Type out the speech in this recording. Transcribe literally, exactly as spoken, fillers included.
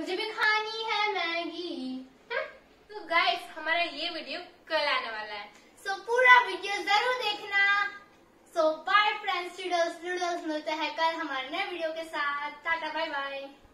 मुझे भी खानी है मैगी। तो गाइस हमारा ये वीडियो कल आने वाला है, सो पूरा वीडियो जरूर देखना। So bye friends, toodles noodles, मिलते हैं कल हमारे नए वीडियो के साथ। Tata bye bye.